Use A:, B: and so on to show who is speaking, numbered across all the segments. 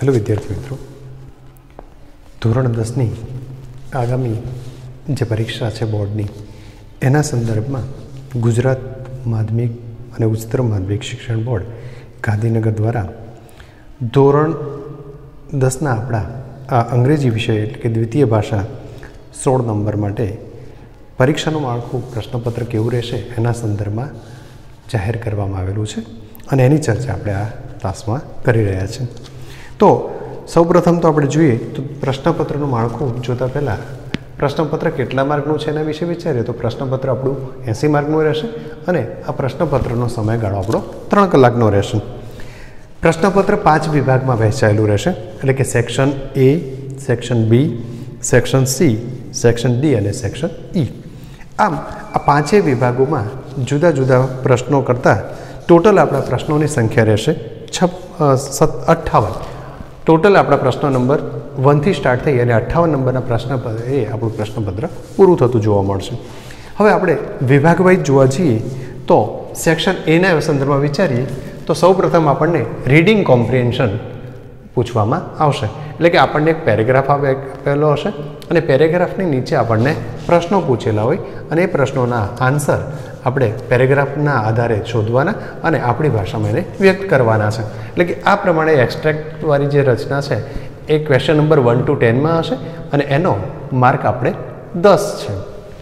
A: Hello विद्यार्थी मित्रों, ધોરણ 10ની આગામી જે પરીક્ષા છે બોર્ડની એના સંદર્ભમાં ગુજરાત માધ્યમિક અને ઉચ્ચતર માધ્યમિક શિક્ષણ બોર્ડ ગાંધીનગર દ્વારા ધોરણ 10ના આપણા આ અંગ્રેજી વિષય એટલે કે દ્વિતીય ભાષા 16 નંબર માટે પરીક્ષાનું માળખું પ્રશ્નપત્ર કેવું રહેશે એના સંદર્ભમાં જાહેર કરવામાં આવેલું છે અને એની ચર્ચા આપણે આ ક્લાસમાં કરી રહ્યા છીએ। તો સૌપ્રથમ તો આપણે જોઈએ તો પ્રશ્નપત્રનું માળખું જોતા પહેલાં પ્રશ્નપત્ર કેટલા માર્કનું છે એના વિશે વિચારીએ તો પ્રશ્નપત્ર આપણું 80 માર્કનું રહેશે અને આ પ્રશ્નપત્રનો સમયગાળો આપણો 3 કલાકનો રહેશે। પ્રશ્નપત્ર 5 વિભાગમાં વહેંચાયેલું રહેશે એટલે કે section A, section B, section C, section D અને સેક્શન ઈ। આમ આ પાંચેય વિભાગોમાં જુદા જુદા પ્રશ્નો કરતાં ટોટલ આપણા પ્રશ્નોની સંખ્યા રહેશે 58। टोटल अपना प्रश्न नंबर 1 थी स्टार्ट थी 58 नंबर प्रश्नपत्र ए आपणुं प्रश्नपत्र पूरुं थतुं जोवा मळशे। हवे आपणे विभाग वाइज जोवा जईए तो सेक्शन ए ना संदर्भमां विचारीए तो सौ प्रथम आपणे रीडिंग कॉम्प्रिहेन्शन पूछवामां आवशे એટલે કે આપણને એક પેરેગ્રાફ આપેલો હશે અને પેરેગ્રાફની નીચે આપણને પ્રશ્નો પૂછેલા હોય અને એ પ્રશ્નોના આન્સર આપણે પેરેગ્રાફના આધારે શોધવાના અને આપણી ભાષામાં એને વ્યક્ત કરવાના છે। એટલે કે આ પ્રમાણે એક્સ્ટ્રેક્ટવાળી જે રચના છે એ ક્વેશ્ચન નંબર 1 to 10 માં હશે અને એનો માર્ક આપણે 10 છે।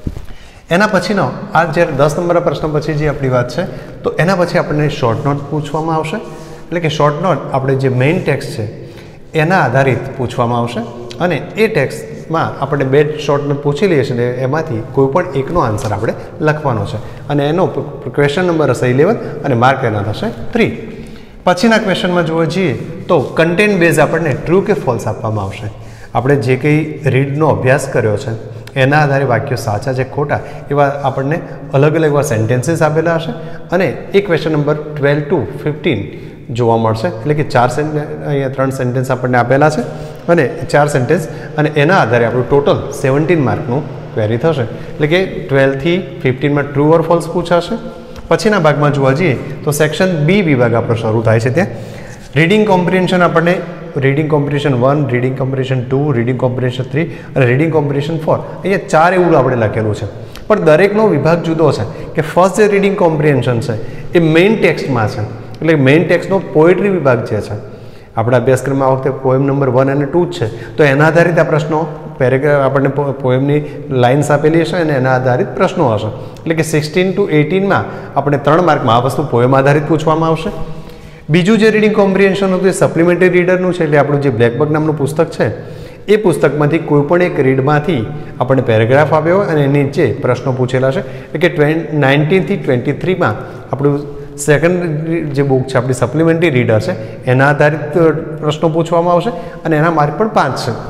A: એના પછીનો આ જ્યારે 10 નંબરના પ્રશ્ન પછી જે આપણી વાત છે તો એના પછી આપણને શોર્ટ નોટ પૂછવામાં આવશે એટલે કે શોર્ટ નોટ આપણે જે મેઇન ટેક્સ્ટ છે એના આધારિત પૂછવામાં આવશે અને એ ટેક્સ્ટમાં આપણે બે શોર્ટ નોટ પૂછી લઈએ છીએ એમાંથી કોઈ પણ એકનો આન્સર આપણે લખવાનો છે અને એનો ક્વેશ્ચન નંબર હશે 11 અને માર્ક એના થશે 3। પછીના ક્વેશ્ચનમાં જોવા જઈએ તો કન્ટેન્ટ બેઝ આપણને ટ્રુ કે ફોલ્સ આપવામાં આવશે। આપણે જે કંઈ રીડનો અભ્યાસ કર્યો છે એના આધારે વાક્યો સાચા છે ખોટા એવા આપણને અલગ અલગ એવા સેન્ટેન્સીસ આપેલા હશે અને એ ક્વેશ્ચન નંબર 12 to 15 જોવા મળશે એટલે કે અહીંયા 3 સેન્ટેન્સ આપણને આપેલા છે અને 4 સેન્ટેન્સ અને એના આધારે આપણું ટોટલ 17 માર્કનું ક્વેરી થશે એટલે કે 12 થી 15માં ટ્રુ ઓર ફોલ્સ પૂછાશે। પછીના ભાગમાં જોવા જઈએ તો સેક્શન બી વિભાગ આપણો શરૂ થાય છે। ત્યાં રીડિંગ કોમ્પ્રિહેન્શન આપણને reading comprehension 1, reading comprehension 2, reading comprehension 3 અને રીડિંગ કોમ્પ્રિહેન્શન 4 અહીંયા 4 એવું આપણે લખેલું છે પણ દરેકનો વિભાગ જુદો છે કે ફર્સ્ટ જે રીડિંગ કોમ્પ્રિહેન્શન છે એ મેઇન ટેક્સ્ટમાં છે એટલે મેઇન ટેક્સ્ટનો પોએટ્રી વિભાગ જે છે આપણા અભ્યાસક્રમમાં આ વખતે પોએમ નંબર 1 અને 2 છે તો એના આધારિત આ પ્રશ્નો પેરેગ્રાફ આપણને પોએમની લાઇન્સ આપેલી હશે અને એના આધારિત પ્રશ્નો હશે એટલે કે 16 to 18માં આપણે 3 માર્કમાં આ વસ્તુ પોએમ આધારિત પૂછવામાં આવશે। બીજું જે રીડિંગ કોમ્પ્રિહેન્શન હતું એ સપ્લિમેન્ટરી રીડરનું છે એટલે આપણું જે બ્લેક બક નામનું પુસ્તક છે એ પુસ્તકમાંથી કોઈ પણ એક રીડમાંથી આપણને પેરેગ્રાફ આપ્યો હોય અને એની નીચે પ્રશ્નો પૂછેલા છે એટલે કે 19 થી 23માં આપણું સેકન્ડ જે બુક છે આપણી સપ્લિમેન્ટરી રીડર છે એના આધારિત પ્રશ્નો પૂછવામાં આવશે અને એના માર્ક પણ 5 છે।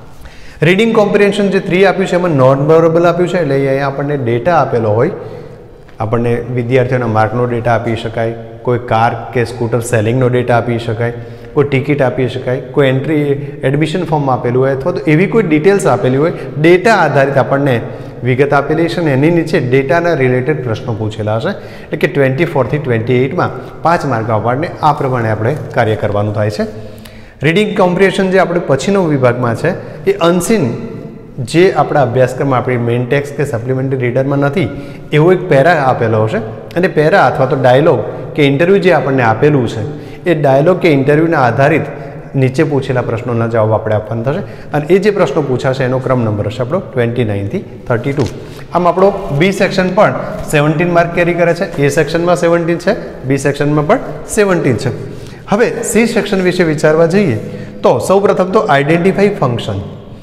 A: રીડિંગ કોમ્પ્રિહેન્શન જે 3 આપ્યું છે એમાં નોન વેરેબલ આપ્યું છે એટલે અહીંયા આપણને ડેટા આપેલો હોય આપણને વિદ્યાર્થીઓના માર્કનો ડેટા આપી શકાય, કોઈ કાર કે સ્કૂટર સેલિંગનો ડેટા આપી શકાય, કોઈ ટિકિટ આપી શકાય, કોઈ એન્ટ્રી એડમિશન ફોર્મ આપેલું હોય અથવા તો એવી કોઈ ડિટેલ્સ આપેલી હોય ડેટા આધારિત આપણને વિગત આપેલી છે અને એની નીચે ડેટાના રિલેટેડ પ્રશ્નો પૂછેલા હશે એટલે કે 24 થી 28માં 5 માર્ક આપણને આ પ્રમાણે આપણે કાર્ય કરવાનું થાય છે। રીડિંગ કોમ્પ્રિહેન્શન જે આપણે પછીનો વિભાગમાં છે એ અનસીન જે આપણા અભ્યાસક્રમમાં આપણી મેઇન ટેક્સ્ટ કે સપ્લિમેન્ટરી રીડરમાં નથી એવો એક પેરા આપેલો હશે અને પેરા અથવા તો ડાયલોગ કે ઇન્ટરવ્યૂ જે આપણને આપેલું છે એ ડાયલોગ કે ઇન્ટરવ્યૂના આધારિત નીચે પૂછેલા પ્રશ્નોના જવાબ આપણે આપવાના થશે અને એ જે પ્રશ્નો પૂછાશે એનો ક્રમ નંબર હશે આપણો 29 થી 32। આમ આપણો બી સેક્શન પણ 17 માર્ક કેરી કરે છે, એ સેક્શનમાં 17 છે, બી સેક્શનમાં પણ 17 છે। હવે સી સેક્શન વિશે વિચારવા જઈએ તો સૌપ્રથમ તો આઈડેન્ટિફાઈ ફંક્શન।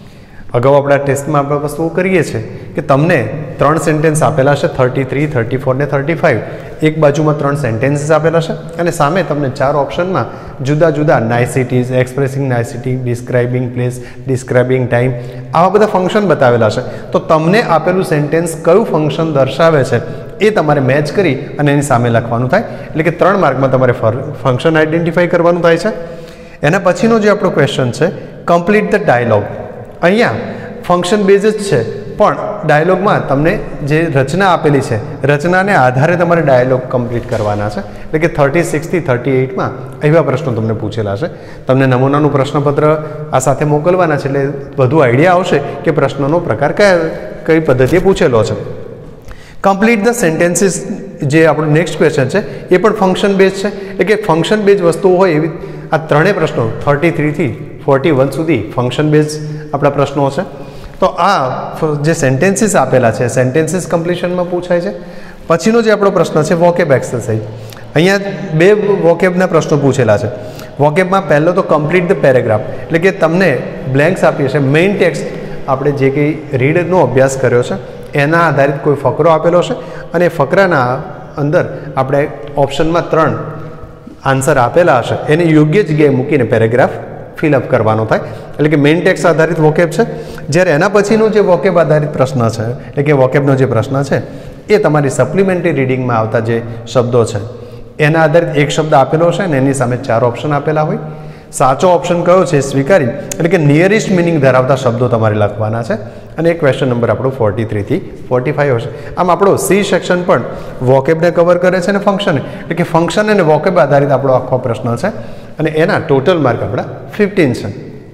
A: અગાઉ આપણા ટેસ્ટમાં આપણે વસ્તુઓ કરીએ છીએ કે તમને 3 સેન્ટેન્સ આપેલા છે 33, 34 ને 35 એક બાજુમાં 3 સેન્ટેન્સીસ આપેલા છે અને સામે તમને 4 ઓપ્શનમાં જુદા જુદા niceties, expressing nicety, describing place, describing time આવા બધા ફંક્શન બતાવેલા છે તો તમને આપેલું સેન્ટેન્સ કયું ફંક્શન દર્શાવે છે એ તમારે મેચ કરી અને એની સામે લખવાનું થાય એટલે કે 3 માર્કમાં તમારે ફંક્શન આઈડેન્ટિફાઈ કરવાનું થાય છે। એના પછીનો જે આપણો ક્વેશ્ચન છે કમ્પ્લીટ ધ ડાયલોગ। અહીંયા ફંક્શન બેઝ જ છે પણ ડાયલોગમાં તમને જે રચના આપેલી છે રચનાને આધારે તમારે ડાયલોગ કમ્પ્લીટ કરવાના છે. એટલે કે 36 થી 38માં એવા પ્રશ્નો તમને પૂછેલા છે. તમને નમૂનાનું પ્રશ્નપત્ર આ સાથે મોકલવાના છે એટલે વધુ આઈડિયા આવશે કે પ્રશ્નનો પ્રકાર કઈ પદ્ધતિએ પૂછેલો છે. કમ્પ્લીટ ધ સેન્ટેન્સીસ જે આપણું નેક્સ્ટ ક્વેશ્ચન છે એ પણ ફંક્શન બેઝ છે. એટલે કે ફંક્શન બેઝ વસ્તુઓ હોય એવી આ ત્રણેય પ્રશ્નો 33 થી 41 સુધી ફંક્શન બેઝ આપણા પ્રશ્નો છે. તો આ જે સેન્ટેન્સીસ આપેલા છે સેન્ટેન્સીસ કમ્પ્લીશનમાં પૂછાય છે. પછીનો જે આપણો પ્રશ્ન છે વોકેબ એક્સરસાઇઝ. અહીંયા બે વોકેબના પ્રશ્નો પૂછેલા છે. વોકેબમાં પહેલો તો કમ્પ્લીટ ધ પેરેગ્રાફ, એટલે કે તમને બ્લેન્ક્સ આપીએ છે. મેઇન ટેક્સ્ટ આપણે જે કંઈ રીડનો અભ્યાસ કર્યો છે એના આધારિત કોઈ ફકરો આપેલો છે અને ફકરાના અંદર આપણે ઓપ્શનમાં 3 આન્સર આપેલા હશે એને યોગ્ય જગ્યાએ મૂકીને પેરેગ્રાફ ફિલઅપ કરવાનો થાય. એટલે કે મેઇન ટેક્સ્ટ આધારિત વોકેબ છે. જ્યારે એના પછીનો જે વોકેબ આધારિત પ્રશ્ન છે એટલે કે વોકેબનો જે પ્રશ્ન છે એ તમારી સપ્લિમેન્ટરી રીડિંગમાં આવતા જે શબ્દો છે એના આધારિત એક શબ્દ આપેલો હશે અને એની સામે 4 ઓપ્શન આપેલા હોય. સાચો ઓપ્શન કયો છે સ્વીકારી એટલે કે નિયરેસ્ટ મિનિંગ ધરાવતા શબ્દો તમારે લખવાના છે. અને એ ક્વેશ્ચન નંબર આપણો 43 થી 45 હશે. આમ આપણો સી સેક્શન પણ વોકેબને કવર કરે છે અને ફંક્શન એટલે કે ફંક્શન અને વોકેબ આધારિત આપણો આખો પ્રશ્ન છે અને એના ટોટલ માર્ક આપણા 15 છે.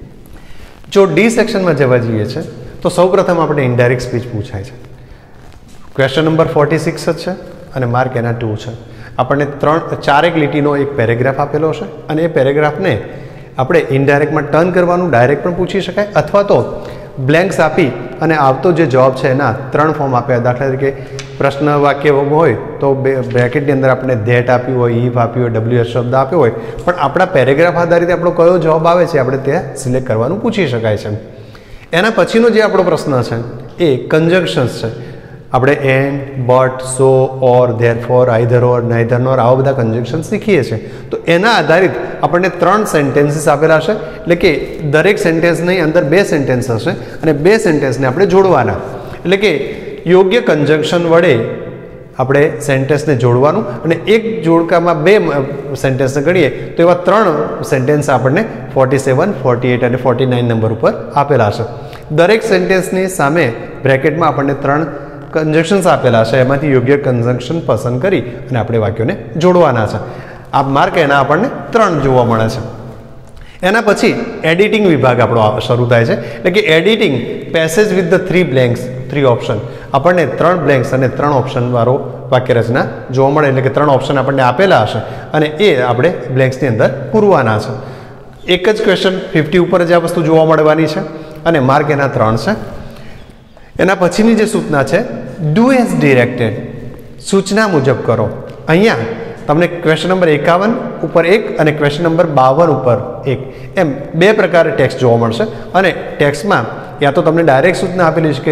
A: જો ડી સેક્શનમાં જવા જઈએ છે તો સૌપ્રથમ આપણે ઇનડાયરેક્ટ સ્પીચ પૂછાય છે. ક્વેશ્ચન નંબર 46 જ છે અને માર્ક એના 2 છે. આપણને 4 લીટીનો એક પેરેગ્રાફ આપેલો છે અને એ પેરેગ્રાફને આપણે ઇનડાયરેક્ટમાં ટર્ન કરવાનું, ડાયરેક્ટ પણ પૂછી શકાય અથવા તો બ્લેન્ક્સ આપી અને આવતો જે જવાબ છે એના 3 ફોર્મ આપ્યા. દાખલા તરીકે પ્રશ્ન વાક્ય હોય તો બ્રેકેટની અંદર આપણે ધેટ આપ્યું હોય, ઈફ આપ્યું હોય, WH શબ્દ આપ્યો હોય, પણ આપણા પેરેગ્રાફ આધારિત આપણો કયો જવાબ આવે છે આપણે ત્યાં સિલેક્ટ કરવાનું પૂછી શકાય છે. એના પછીનો જે આપણો પ્રશ્ન છે એ કન્જંક્શન્સ છે. આપણે and, but, so, or, therefore, either or, neither nor આવા બધા કન્જંક્શન શીખીએ છીએ. તો એના આધારિત આપણને 3 સેન્ટેન્સીસ આપેલા છે. એટલે કે દરેક સેન્ટેન્સની અંદર 2 સેન્ટેન્સ હશે અને 2 સેન્ટેન્સને આપણે જોડવાના. એટલે કે યોગ્ય કન્જંક્શન વડે આપણે સેન્ટેન્સને જોડવાનું અને એક જોડકામાં 2 સેન્ટેન્સને ગણીએ તો એવા 3 સેન્ટેન્સ આપણને 47, 48 અને 49 નંબર ઉપર આપેલા છે. દરેક સેન્ટેન્સની સામે બ્રેકેટમાં આપણને 3 કન્જંક્શન્સ આપેલા છે. એમાંથી યોગ્ય કન્જંક્શન પસંદ કરી અને આપણે વાક્યોને જોડવાના છે. આ માર્ક એના આપણને 3 જોવા મળે છે. એના પછી એડિટિંગ વિભાગ આપણો શરૂ થાય છે. એટલે કે editing passage with the 3 blanks, 3 option. આપણને 3 બ્લેન્ક્સ અને 3 ઓપ્શન વાળો વાક્ય રચના જોવા મળે. એટલે કે 3 ઓપ્શન આપણને આપેલા હશે અને એ આપણે બ્લેન્ક્સની અંદર પૂરવાના છે. એક જ ક્વેશ્ચન 50 ઉપર જ આ વસ્તુ જોવા મળવાની છે અને માર્ક એના 3 છે. એના પછીની જે સૂચના છે ડુ એઝ ડિરેક્ટેડ, સૂચના મુજબ કરો. અહીંયા તમને ક્વેશ્ચન નંબર 51 ઉપર 1 અને ક્વેશ્ચન નંબર 52 ઉપર 1 એમ 2 પ્રકારે ટેક્સ્ટ જોવા મળશે. અને ટેક્સ્ટમાં યા તો તમને ડાયરેક્ટ સૂચના આપેલી છે કે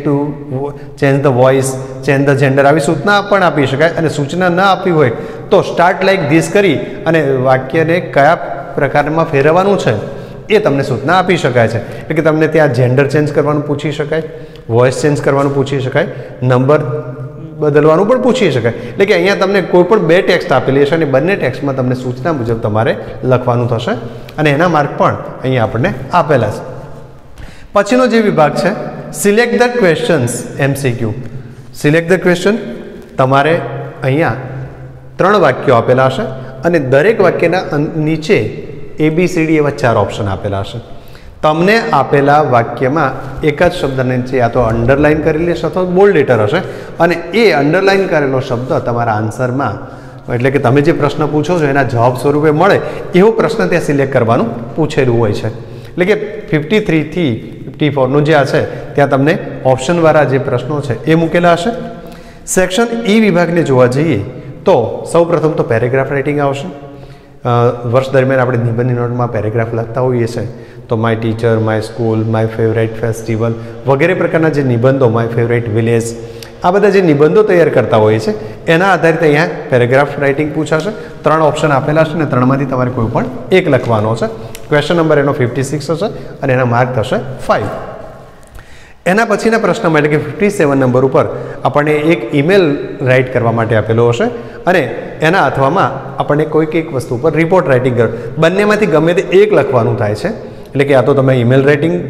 A: change the voice, change the gender આવી સૂચના પણ આપી શકાય. અને સૂચના ન આપી હોય તો સ્ટાર્ટ લાઈક ધીસ કરી અને વાક્યને કયા પ્રકારમાં ફેરવવાનું છે એ તમને સૂચના આપી શકાય છે. એટલે કે તમને ત્યાં જેન્ડર ચેન્જ કરવાનું પૂછી શકાય, વોઇસ ચેન્જ કરવાનું પૂછી શકાય, નંબર બદલવાનું પણ પૂછી શકાય. એટલે કે અહીંયા તમને કોઈ પણ 2 ટેક્સ્ટ આપેલી હશે અને બંને ટેક્સ્ટમાં તમને સૂચના મુજબ તમારે લખવાનું થશે અને એના માર્ક પણ અહીંયા આપણને આપેલા છે. પછીનો જે વિભાગ છે select the questions MCQ. Select the question તમારે અહીંયા 3 વાક્યો આપેલા હશે અને દરેક વાક્યના નીચે ABCD એવા 4 ઓપ્શન આપેલા હશે. તમને આપેલા વાક્યમાં એક જ શબ્દને નીચે યા તો અંડરલાઇન કરેલી હશે અથવા બોલ્ડ લેટર હશે અને એ અંડરલાઇન કરેલો શબ્દ તમારા આન્સરમાં એટલે કે તમે જે પ્રશ્ન પૂછો છો એના જવાબ સ્વરૂપે મળે એવો પ્રશ્ન ત્યાં સિલેક્ટ કરવાનું પૂછેલું હોય છે. એટલે કે 53 થી 54નું જે આ છે ત્યાં તમને ઓપ્શનવાળા જે પ્રશ્નો છે એ મૂકેલા હશે. સેક્શન E વિભાગને જોવા જઈએ તો સૌપ્રથમ તો પેરેગ્રાફ રાઇટિંગ આવશે. વર્ષ દરમિયાન આપણે નિબંધની નોટમાં પેરેગ્રાફ લખતા હોઈએ છીએ તો my teacher, my school, my favourite festival વગેરે પ્રકારના જે નિબંધો, માય ફેવરેટ વિલેજ, આ બધા જે નિબંધો તૈયાર કરતા હોઈએ છે એના આધારિત અહીંયા પેરેગ્રાફ રાઇટિંગ પૂછાશે. 3 ઓપ્શન આપેલા છે અને 3માંથી તમારે કોઈ પણ એક લખવાનો છે. ક્વેશ્ચન નંબર એનો 56 હશે અને એના માર્ક થશે 5. એના પછીના પ્રશ્નમાં એટલે કે 57 નંબર ઉપર આપણને એક ઈમેલ રાઇટ કરવા માટે આપેલો હશે અને એના અથવામાં આપણને કોઈક એક વસ્તુ પર રિપોર્ટ રાઇટિંગ કરો. બંનેમાંથી ગમે તે એક લખવાનું થાય છે. એટલે કે આ તો તમે ઈમેલ રાઇટિંગ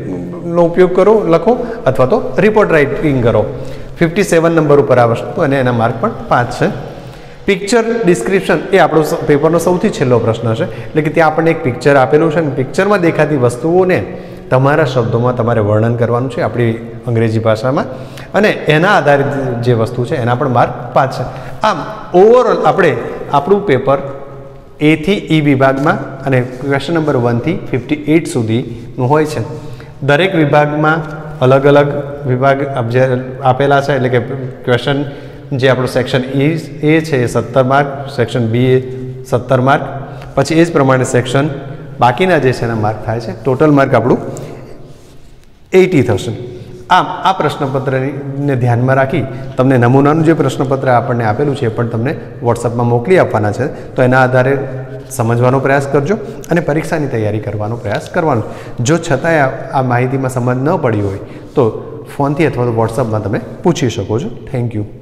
A: નો ઉપયોગ કરો, લખો, અથવા તો રિપોર્ટ રાઇટિંગ કરો. 57 નંબર ઉપર આ વસ્તુ અને એના માર્ક પણ 5 છે. પિક્ચર ડિસ્ક્રિપ્શન એ આપણો પેપરનો સૌથી છેલ્લો પ્રશ્ન છે. એટલે કે ત્યાં આપણને એક પિક્ચર આપેલું છે અને પિક્ચરમાં દેખાતી વસ્તુઓને તમારા શબ્દોમાં તમારે વર્ણન કરવાનું છે આપણી અંગ્રેજી ભાષામાં, અને એના આધારિત જે વસ્તુ છે એના પણ માર્ક 5 છે. આમ ઓવરઓલ આપણે આપણું પેપર A થી E વિભાગમાં અને ક્વેશ્ચન નંબર 1 થી 58 સુધીનું હોય છે. દરેક વિભાગમાં અલગ અલગ વિભાગ આપેલા છે. એટલે કે ક્વેશ્ચન જે આપણું સેક્શન એ છે એ 17 માર્ક, સેક્શન બી એ 17 માર્ક, પછી એ જ પ્રમાણે સેક્શન બાકીના જે છે એના માર્ક થાય છે. ટોટલ માર્ક આપણું 80 થશે. આમ આ પ્રશ્નપત્રને ધ્યાનમાં રાખી તમને નમૂનાનું જે પ્રશ્નપત્ર આપણને આપેલું છે એ પણ તમને વોટ્સઅપમાં મોકલી આપવાના છે. તો એના આધારે સમજવાનો પ્રયાસ કરજો અને પરીક્ષાની તૈયારી કરવાનો પ્રયાસ કરવાનો. જો છતાંય આ માહિતીમાં સમજ ન પડી હોય તો ફોનથી અથવા તો વોટ્સઅપમાં તમે પૂછી શકો છો. Thank you.